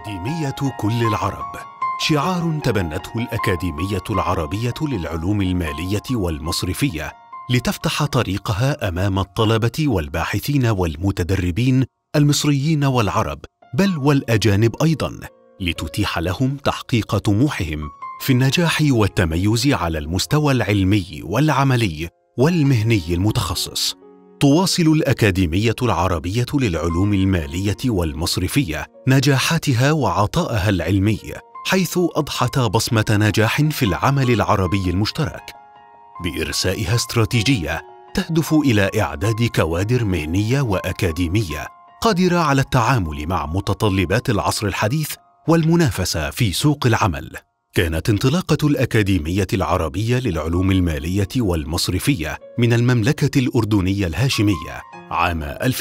أكاديمية كل العرب شعار تبنته الأكاديمية العربية للعلوم المالية والمصرفية لتفتح طريقها أمام الطلبة والباحثين والمتدربين المصريين والعرب بل والأجانب أيضاً، لتتيح لهم تحقيق طموحهم في النجاح والتميز على المستوى العلمي والعملي والمهني المتخصص. تواصل الأكاديمية العربية للعلوم المالية والمصرفية نجاحاتها وعطائها العلمي، حيث أضحت بصمة نجاح في العمل العربي المشترك، بإرسائها استراتيجية تهدف إلى إعداد كوادر مهنية وأكاديمية قادرة على التعامل مع متطلبات العصر الحديث والمنافسة في سوق العمل. كانت انطلاقة الأكاديمية العربية للعلوم المالية والمصرفية من المملكة الأردنية الهاشمية عام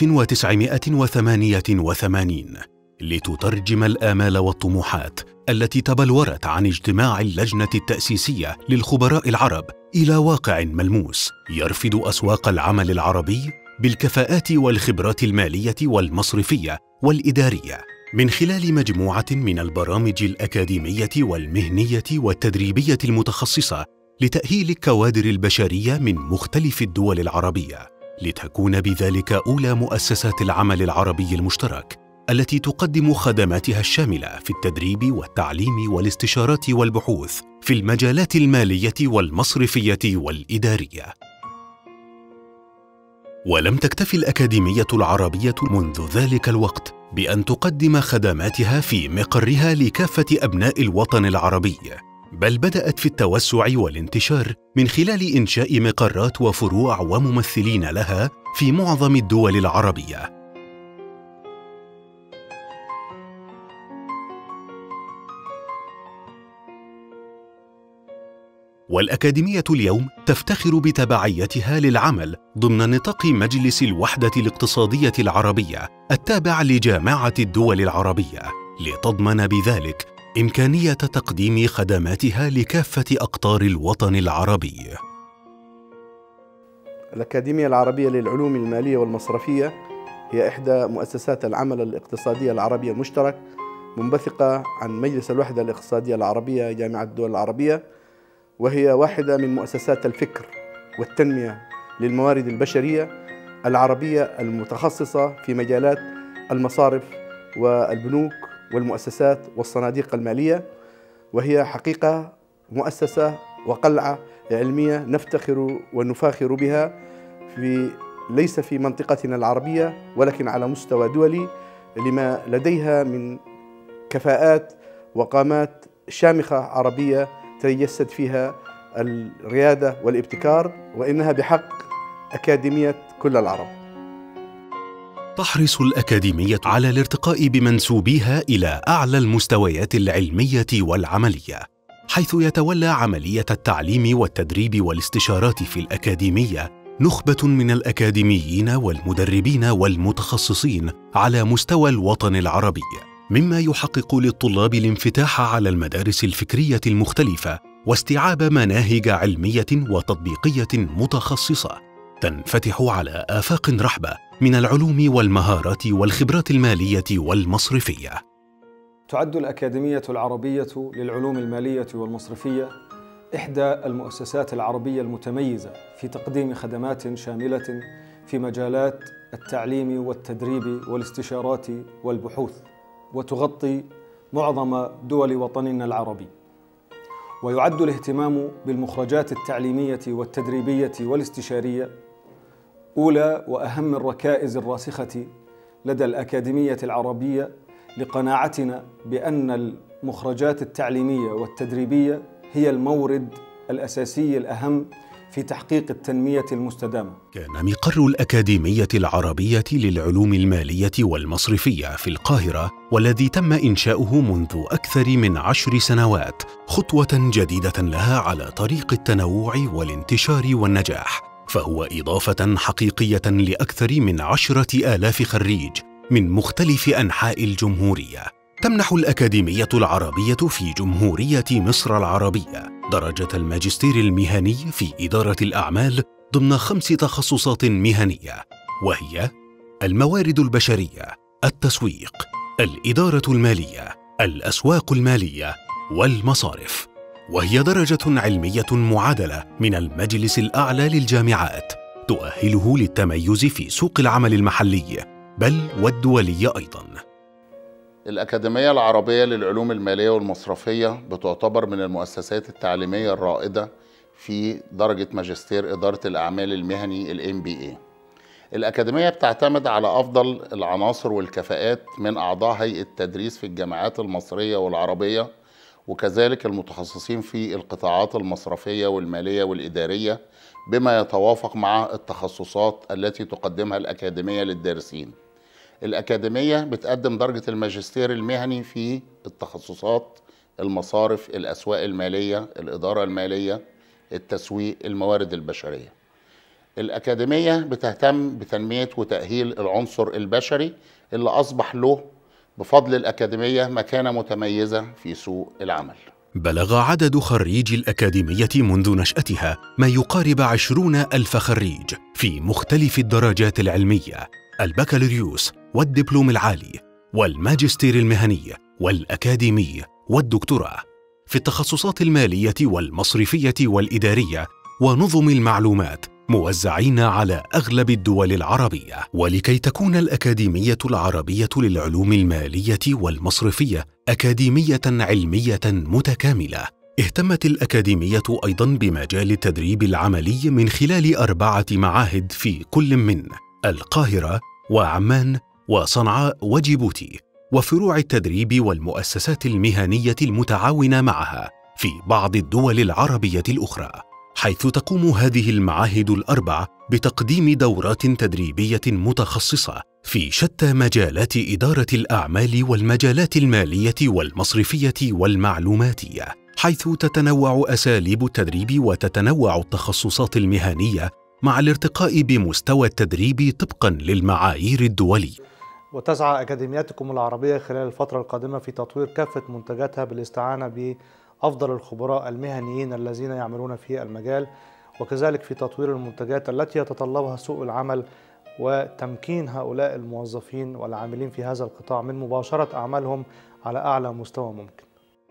1988 لتترجم الآمال والطموحات التي تبلورت عن اجتماع اللجنة التأسيسية للخبراء العرب إلى واقع ملموس يرفد أسواق العمل العربي بالكفاءات والخبرات المالية والمصرفية والإدارية، من خلال مجموعة من البرامج الأكاديمية والمهنية والتدريبية المتخصصة لتأهيل الكوادر البشرية من مختلف الدول العربية، لتكون بذلك أولى مؤسسات العمل العربي المشترك التي تقدم خدماتها الشاملة في التدريب والتعليم والاستشارات والبحوث في المجالات المالية والمصرفية والإدارية. ولم تكتف الأكاديمية العربية منذ ذلك الوقت بأن تقدم خدماتها في مقرها لكافة أبناء الوطن العربي، بل بدأت في التوسع والانتشار من خلال إنشاء مقرات وفروع وممثلين لها في معظم الدول العربية. والأكاديمية اليوم تفتخر بتبعيتها للعمل ضمن نطاق مجلس الوحدة الاقتصادية العربية التابع لجامعة الدول العربية، لتضمن بذلك إمكانية تقديم خدماتها لكافة أقطار الوطن العربي. الأكاديمية العربية للعلوم المالية والمصرفية هي إحدى مؤسسات العمل الاقتصادية العربية المشترك، منبثقة عن مجلس الوحدة الاقتصادية العربية جامعة الدول العربية، وهي واحدة من مؤسسات الفكر والتنمية للموارد البشرية العربية المتخصصة في مجالات المصارف والبنوك والمؤسسات والصناديق المالية، وهي حقيقة مؤسسة وقلعة علمية نفتخر ونفاخر بها ليس في منطقتنا العربية ولكن على مستوى دولي، لما لديها من كفاءات وقامات شامخة عربية تتجسد فيها الريادة والابتكار، وإنها بحق أكاديمية كل العرب. تحرص الأكاديمية على الارتقاء بمنسوبيها إلى أعلى المستويات العلمية والعملية، حيث يتولى عملية التعليم والتدريب والاستشارات في الأكاديمية نخبة من الأكاديميين والمدربين والمتخصصين على مستوى الوطن العربي، مما يحقق للطلاب الانفتاح على المدارس الفكرية المختلفة واستيعاب مناهج علمية وتطبيقية متخصصة تنفتح على آفاق رحبة من العلوم والمهارات والخبرات المالية والمصرفية. تعد الأكاديمية العربية للعلوم المالية والمصرفية إحدى المؤسسات العربية المتميزة في تقديم خدمات شاملة في مجالات التعليم والتدريب والاستشارات والبحوث، وتغطي معظم دول وطننا العربي. ويعد الاهتمام بالمخرجات التعليمية والتدريبية والاستشارية أولى وأهم الركائز الراسخة لدى الأكاديمية العربية، لقناعتنا بأن المخرجات التعليمية والتدريبية هي المورد الأساسي الأهم في تحقيق التنمية المستدامة. كان مقر الأكاديمية العربية للعلوم المالية والمصرفية في القاهرة، والذي تم إنشاؤه منذ أكثر من 10 سنوات، خطوة جديدة لها على طريق التنوع والانتشار والنجاح، فهو إضافة حقيقية لأكثر من 10,000 خريج من مختلف أنحاء الجمهورية. تمنح الأكاديمية العربية في جمهورية مصر العربية درجة الماجستير المهني في إدارة الأعمال ضمن 5 تخصصات مهنية، وهي الموارد البشرية، التسويق، الإدارة المالية، الأسواق المالية والمصارف، وهي درجة علمية معادلة من المجلس الأعلى للجامعات تؤهله للتميز في سوق العمل المحلي بل والدولي أيضاً. الأكاديمية العربية للعلوم المالية والمصرفية بتعتبر من المؤسسات التعليمية الرائدة في درجة ماجستير إدارة الأعمال المهني MBA. الأكاديمية بتعتمد على أفضل العناصر والكفاءات من أعضاء هيئة التدريس في الجامعات المصرية والعربية، وكذلك المتخصصين في القطاعات المصرفية والمالية والإدارية بما يتوافق مع التخصصات التي تقدمها الأكاديمية للدارسين. الأكاديمية بتقدم درجة الماجستير المهني في التخصصات المصارف، الأسواق المالية، الإدارة المالية، التسويق، الموارد البشرية. الأكاديمية بتهتم بتنمية وتأهيل العنصر البشري اللي أصبح له بفضل الأكاديمية مكانة متميزة في سوق العمل. بلغ عدد خريجي الأكاديمية منذ نشأتها ما يقارب 20,000 خريج في مختلف الدرجات العلمية: البكالوريوس والدبلوم العالي والماجستير المهني والأكاديمي والدكتوراه في التخصصات المالية والمصرفية والإدارية ونظم المعلومات، موزعين على أغلب الدول العربية. ولكي تكون الأكاديمية العربية للعلوم المالية والمصرفية أكاديمية علمية متكاملة، اهتمت الأكاديمية أيضاً بمجال التدريب العملي من خلال 4 معاهد في كل من القاهرة وعمان وصنعاء وجيبوتي، وفروع التدريب والمؤسسات المهنية المتعاونة معها في بعض الدول العربية الأخرى، حيث تقوم هذه المعاهد ال4 بتقديم دورات تدريبية متخصصة في شتى مجالات إدارة الأعمال والمجالات المالية والمصرفية والمعلوماتية، حيث تتنوع أساليب التدريب وتتنوع التخصصات المهنية مع الارتقاء بمستوى التدريب طبقاً للمعايير الدولية. وتسعى أكاديميتكم العربية خلال الفترة القادمة في تطوير كافة منتجاتها بالاستعانة بأفضل الخبراء المهنيين الذين يعملون في المجال، وكذلك في تطوير المنتجات التي يتطلبها سوق العمل وتمكين هؤلاء الموظفين والعاملين في هذا القطاع من مباشرة أعمالهم على أعلى مستوى ممكن.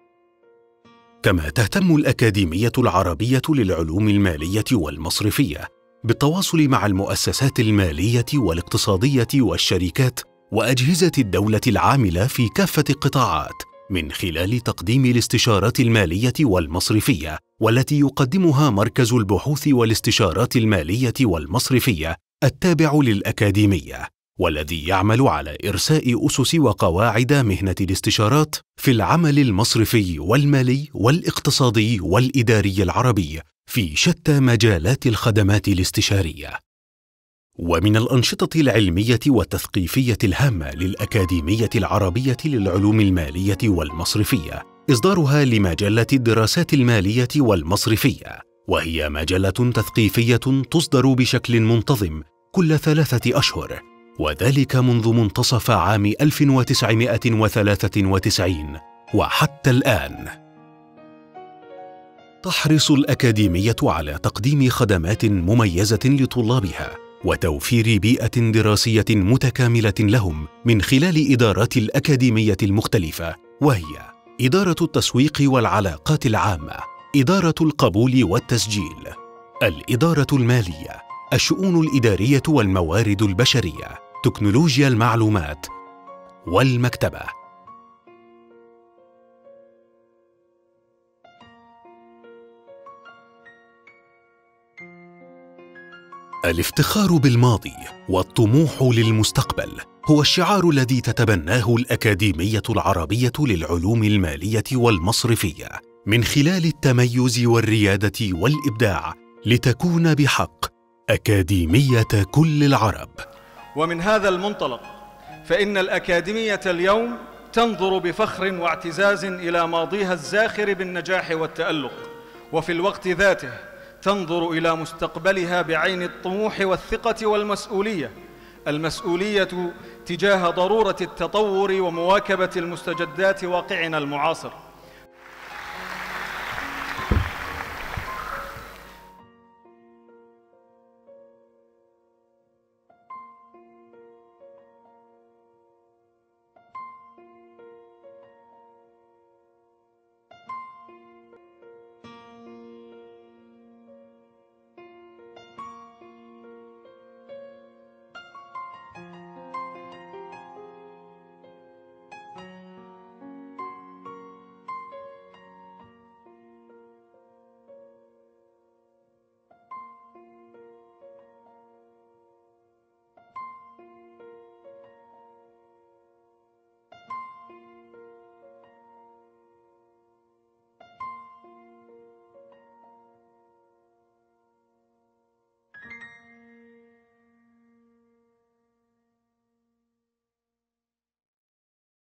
كما تهتم الأكاديمية العربية للعلوم المالية والمصرفية بالتواصل مع المؤسسات المالية والاقتصادية والشركات وأجهزة الدولة العاملة في كافة القطاعات من خلال تقديم الاستشارات المالية والمصرفية، والتي يقدمها مركز البحوث والاستشارات المالية والمصرفية التابع للأكاديمية، والذي يعمل على إرساء أسس وقواعد مهنة الاستشارات في العمل المصرفي والمالي والاقتصادي والإداري العربي في شتى مجالات الخدمات الاستشارية. ومن الأنشطة العلمية والتثقيفية الهامة للأكاديمية العربية للعلوم المالية والمصرفية إصدارها لمجلة الدراسات المالية والمصرفية، وهي مجلة تثقيفية تصدر بشكل منتظم كل 3 أشهر، وذلك منذ منتصف عام 1993 وحتى الآن. تحرص الأكاديمية على تقديم خدمات مميزة لطلابها وتوفير بيئة دراسية متكاملة لهم من خلال إدارات الأكاديمية المختلفة، وهي إدارة التسويق والعلاقات العامة، إدارة القبول والتسجيل، الإدارة المالية، الشؤون الإدارية والموارد البشرية، تكنولوجيا المعلومات، والمكتبة. الافتخار بالماضي والطموح للمستقبل هو الشعار الذي تتبناه الأكاديمية العربية للعلوم المالية والمصرفية من خلال التميز والريادة والإبداع، لتكون بحق أكاديمية كل العرب. ومن هذا المنطلق فإن الأكاديمية اليوم تنظر بفخر واعتزاز إلى ماضيها الزاخر بالنجاح والتألق، وفي الوقت ذاته تنظر إلى مستقبلها بعين الطموح والثقة والمسؤولية، المسؤولية تجاه ضرورة التطور ومواكبة المستجدات واقعنا المعاصر.